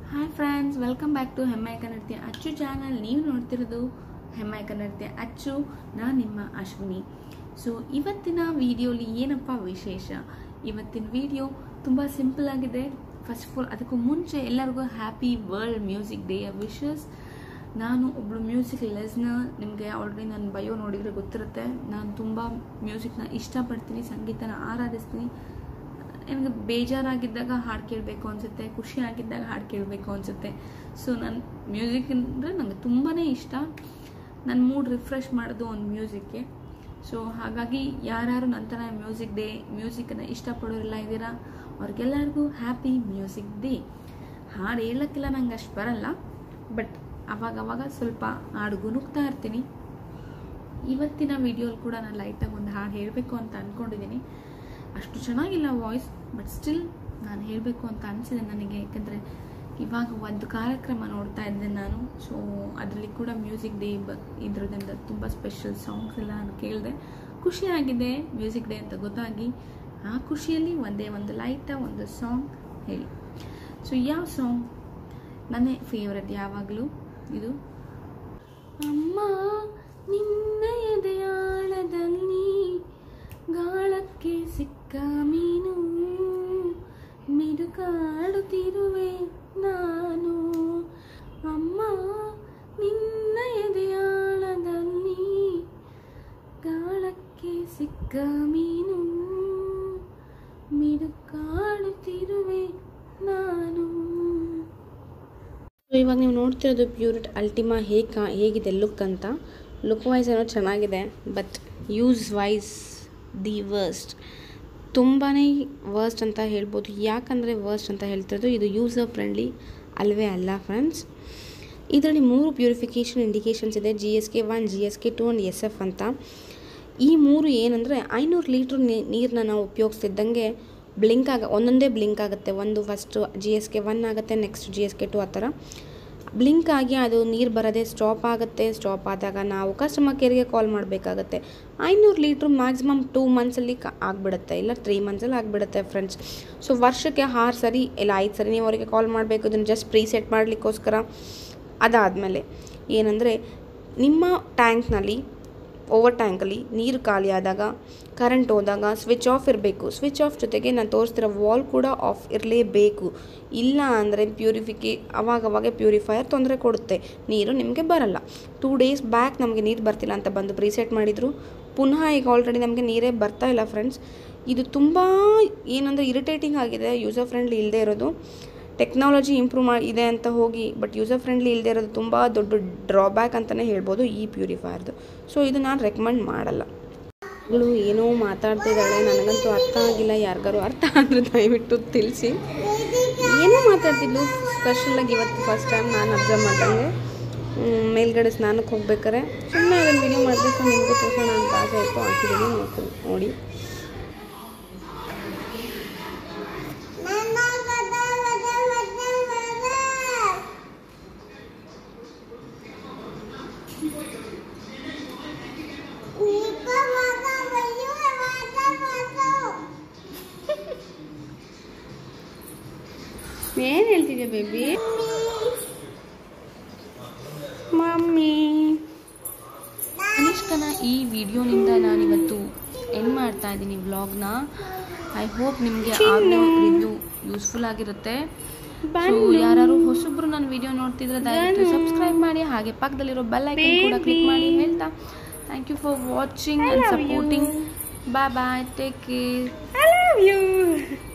Hi friends, welcome back to ಹೆಮ್ಮೆ ಕನ್ನಡತಿ ಅಚ್ಚು ಚಾನಲ್. ನೀವು ನೋಡ್ತಿರೋದು ಹೆಮ್ಮೆ ಕನ್ನಡತಿ ಅಚ್ಚು. ನಾನು ನಿಮ್ಮ ಅಶ್ವಿನಿ. ಸೊ ಇವತ್ತಿನ ವಿಡಿಯೋಲಿ ಏನಪ್ಪ ವಿಶೇಷ? ಇವತ್ತಿನ ವಿಡಿಯೋ ತುಂಬ ಸಿಂಪಲ್ ಆಗಿದೆ. ಫಸ್ಟ್ ಆಫ್ ಆಲ್ ಅದಕ್ಕೂ ಮುಂಚೆ ಎಲ್ಲರಿಗೂ happy world music day wishes. ನಾನು ಒಬ್ಬಳು ಮ್ಯೂಸಿಕ್ ಲಿಸ್ನರ್. ನಿಮಗೆ ಆಲ್ರೆಡಿ ನನ್ನ ಬಯೋ ನೋಡಿದರೆ ಗೊತ್ತಿರುತ್ತೆ. ನಾನು ತುಂಬ ಮ್ಯೂಸಿಕ್ನ ಇಷ್ಟಪಡ್ತೀನಿ, ಸಂಗೀತನ ಆರಾಧಿಸ್ತೀನಿ. ನನಗೆ ಬೇಜಾರಾಗಿದ್ದಾಗ ಹಾಡು ಕೇಳಬೇಕು ಅನಿಸುತ್ತೆ, ಖುಷಿ ಆಗಿದ್ದಾಗ ಹಾಡು ಕೇಳಬೇಕು ಅನಿಸುತ್ತೆ. ಸೊ ನನ್ನ ಮ್ಯೂಸಿಕ್ ಅಂದರೆ ನನಗೆ ತುಂಬಾ ಇಷ್ಟ. ನನ್ನ ಮೂಡ್ ರಿಫ್ರೆಶ್ ಮಾಡೋದು ಒಂದು ಮ್ಯೂಸಿಕ್ಗೆ. ಸೊ ಹಾಗಾಗಿ ಯಾರ್ಯಾರು ನಂತರ ಮ್ಯೂಸಿಕನ್ನು ಇಷ್ಟಪಡೋರೆಲ್ಲ ಇದ್ದೀರಾ, ಅವ್ರಿಗೆಲ್ಲರಿಗೂ ಹ್ಯಾಪಿ ಮ್ಯೂಸಿಕ್ ಡೇ. ಹಾಡು ಹೇಳೋಕ್ಕೆಲ್ಲ ನಂಗೆ ಅಷ್ಟು ಬರಲ್ಲ, ಬಟ್ ಅವಾಗವಾಗ ಸ್ವಲ್ಪ ಹಾಡು ಗುನುಗ್ತಾ ಇರ್ತೀನಿ. ಇವತ್ತಿನ ವಿಡಿಯೋಲಿ ಕೂಡ ನಾನು ಲೈಟಾಗಿ ಒಂದು ಹಾಡು ಹೇಳಬೇಕು ಅಂತ ಅಂದ್ಕೊಂಡಿದ್ದೀನಿ. ಅಷ್ಟು ಚೆನ್ನಾಗಿಲ್ಲ ವಾಯ್ಸ್, ಬಟ್ ಸ್ಟಿಲ್ ನಾನು ಹೇಳಬೇಕು ಅಂತ ಅನಿಸಿದೆ ನನಗೆ. ಯಾಕಂದರೆ ಇವಾಗ ಒಂದು ಕಾರ್ಯಕ್ರಮ ನೋಡ್ತಾ ಇದ್ದೆ ನಾನು. ಸೊ ಅದರಲ್ಲಿ ಕೂಡ ಮ್ಯೂಸಿಕ್ ಡೇ ಇದ್ರದಿಂದ ತುಂಬ ಸ್ಪೆಷಲ್ ಸಾಂಗ್ಸ್ ಎಲ್ಲ ನಾನು ಕೇಳಿದೆ. ಖುಷಿಯಾಗಿದೆ ಮ್ಯೂಸಿಕ್ ಡೇ ಅಂತ ಗೊತ್ತಾಗಿ. ಆ ಖುಷಿಯಲ್ಲಿ ಒಂದು ಲೈಟಾಗಿ ಒಂದು ಸಾಂಗ್ ಹೇಳಿ. ಸೊ ಯಾವ ಸಾಂಗ್ ನನ್ನ ಫೇವ್ರೆಟ್ ಯಾವಾಗಲೂ ಇದು. ಅಮ್ಮ ನಿನ್ನ ಎದೆಯಾಳದಲ್ಲಿ ಗಾಳಕ್ಕೆ ಸಿಕ್ಕ ಮೀನು, ಮಿಡುಕಾಡುತ್ತಿರುವೆ ನಾನು. ಅಮ್ಮ ನಿನ್ನ ಎದೆಯಾಳದಲ್ಲಿ ಗಾಳಕ್ಕೆ ಸಿಕ್ಕ ಮೀನು, ಮಿಡುಕಾಡುತ್ತಿರುವೆ ನಾನು. ಇವಾಗ ನೀವು ನೋಡ್ತಿರೋದು ಪ್ಯೂರಿಟ್ ಅಲ್ಟಿಮಾ ಹೇಗಿದೆ ಲುಕ್ ಅಂತ. ಲುಕ್ ವೈಸ್ ಏನೋ ಚೆನ್ನಾಗಿದೆ, but use wise the worst. ತುಂಬಾ ವರ್ಸ್ಟ್ ಅಂತ ಹೇಳ್ಬೋದು. ಯಾಕಂದರೆ ವರ್ಸ್ಟ್ ಅಂತ ಹೇಳ್ತಿರೋದು ಇದು ಯೂಸರ್ ಫ್ರೆಂಡ್ಲಿ ಅಲ್ವೇ ಅಲ್ಲ ಫ್ರೆಂಡ್ಸ್. ಇದರಲ್ಲಿ 3 ಪ್ಯೂರಿಫಿಕೇಷನ್ ಇಂಡಿಕೇಷನ್ಸ್ ಇದೆ. GSK1, GSK2 ಆ್ಯಂಡ್ SF ಅಂತ. ಈ 3 ಏನಂದರೆ 500 ಲೀಟ್ರ್ ನೀರನ್ನ ನಾವು ಉಪಯೋಗಿಸ್ತಿದ್ದಂಗೆ ಒಂದೊಂದೇ ಬ್ಲಿಂಕ್ ಆಗುತ್ತೆ. ಒಂದು ಫಸ್ಟು GSK1 ಆಗುತ್ತೆ, ನೆಕ್ಸ್ಟ್ GSK2 ಆ ಥರ ಬ್ಲಿಂಕ್ ಆಗಿ ಅದು ನೀರು ಬರೋದೇ ಸ್ಟಾಪ್ ಆಗುತ್ತೆ. ಸ್ಟಾಪ್ ಆದಾಗ ನಾವು ಕಸ್ಟಮರ್ ಕೇರ್ಗೆ ಕಾಲ್ ಮಾಡಬೇಕಾಗತ್ತೆ. 500 ಲೀಟ್ರ್ ಮ್ಯಾಕ್ಸಿಮಮ್ 2 ಮಂತ್ಸಲ್ಲಿ ಆಗಿಬಿಡುತ್ತೆ, ಇಲ್ಲ 3 ಮಂತ್ಸಲ್ಲಿ ಆಗಿಬಿಡುತ್ತೆ ಫ್ರೆಂಡ್ಸ್. ಸೊ ವರ್ಷಕ್ಕೆ 6 ಸರಿ ಇಲ್ಲ 5 ಸರಿ ನೀವು ಅವರಿಗೆ ಕಾಲ್ ಮಾಡಬೇಕು, ಇದನ್ನು ಜಸ್ಟ್ ಪ್ರೀಸೆಟ್ ಮಾಡಲಿಕ್ಕೋಸ್ಕರ. ಅದಾದಮೇಲೆ ಏನಂದರೆ ನಿಮ್ಮ ಟ್ಯಾಂಕ್ನಲ್ಲಿ ಓವರ್ ಟ್ಯಾಂಕಲ್ಲಿ ನೀರು ಖಾಲಿ ಆದಾಗ, ಕರೆಂಟ್ ಹೋದಾಗ ಸ್ವಿಚ್ ಆಫ್ ಇರಬೇಕು. ಸ್ವಿಚ್ ಆಫ್ ಜೊತೆಗೆ ನಾನು ತೋರಿಸ್ತಿರೋ ವಾಲ್ ಕೂಡ ಆಫ್ ಇರಲೇಬೇಕು. ಇಲ್ಲ ಅಂದರೆ ಅವಾಗವಾಗ ಪ್ಯೂರಿಫೈಯರ್ ತೊಂದರೆ ಕೊಡುತ್ತೆ, ನೀರು ನಿಮಗೆ ಬರಲ್ಲ. 2 ಡೇಸ್ ಬ್ಯಾಕ್ ನಮಗೆ ನೀರು ಬರ್ತಿಲ್ಲ ಅಂತ ಬಂದು ಪ್ರೀಸೆಟ್ ಮಾಡಿದರು. ಪುನಃ ಈಗ ಆಲ್ರೆಡಿ ನಮಗೆ ನೀರೇ ಬರ್ತಾ ಇಲ್ಲ ಫ್ರೆಂಡ್ಸ್. ಇದು ತುಂಬ ಏನಂದರೆ ಇರಿಟೇಟಿಂಗ್ ಆಗಿದೆ. ಯೂಸರ್ ಫ್ರೆಂಡ್ಲಿ ಇಲ್ಲದೆ ಇರೋದು. ಟೆಕ್ನಾಲಜಿ ಇಂಪ್ರೂವ್ ಇದೆ ಅಂತ ಹೋಗಿ, ಬಟ್ ಯೂಸರ್ ಫ್ರೆಂಡ್ಲಿ ಇಲ್ಲದೆ ಇರೋದು ತುಂಬ ದೊಡ್ಡ ಡ್ರಾಬ್ಯಾಕ್ ಅಂತಲೇ ಹೇಳ್ಬೋದು ಈ ಪ್ಯೂರಿಫೈಯರ್ದು. ಸೊ ಇದು ನಾನು ರೆಕಮೆಂಡ್ ಮಾಡಲ್ಲ. ಅವಳು ಏನೋ ಮಾತಾಡ್ತಿದ್ದಾಳೆ, ನನಗಂತೂ ಅರ್ಥ ಆಗಿಲ್ಲ. ಯಾರಿಗಾರು ಅರ್ಥ ಆದರೆ ದಯವಿಟ್ಟು ತಿಳಿಸಿ. ಏನೋ ಮಾತಾಡ್ತಿದ್ಲು ಸ್ಪೆಷಲಾಗಿ. ಇವತ್ತು ಫಸ್ಟ್ ಟೈಮ್ ನಾನು ಅಬ್ಸರ್ವ್ ಮಾಡ್ದಂಗೆ ಮೇಲ್ಗಡೆ ಸ್ನಾನಕ್ಕೆ ಹೋಗ್ಬೇಕಾರೆ ಸುಮ್ಮನೆ ಅದನ್ನು ವಿಡಿಯೋ ಮಾಡಿದೆ. ಸೊ ನಿಮಗೂ ತೋರಿಸೋಣ ಅಂತ ಆಸೆ ಆಯಿತು, ಹಾಕಿದ್ದೀನಿ ನೋಡಿ. ಏನು ಹೇಳ್ತಿದ್ಯಾ ಬೇಬಿ? ಮಮ್ಮಿ. ಅನಿಷ್ಕನ ಈ ವಿಡಿಯೋನಿಂದ ನಾನಿವತ್ತು ಎಂಡ್ ಮಾಡ್ತಾ ಇದ್ದೀನಿ ವ್ಲಾಗ್ನ. ಐ ಹೋಪ್ ನಿಮಗೆ ಆಡಿಯೋ ರಿವ್ಯೂ ಯೂಸ್ಫುಲ್ ಆಗಿರುತ್ತೆ. ಸೊ ಯಾರು ಹೊಸಬ್ರು ನನ್ನ ವಿಡಿಯೋ ನೋಡ್ತಿದ್ರೆ ದಯವಿಟ್ಟು ಸಬ್ಸ್ಕ್ರೈಬ್ ಮಾಡಿ, ಹಾಗೆ ಪಕ್ಕದಲ್ಲಿರೋ ಬೆಲ್ ಐಕನ್ ಕೂಡ ಕ್ಲಿಕ್ ಮಾಡಿ ಹೇಳ್ತಾ thank you for watching and supporting. Bye bye, take care, I love you.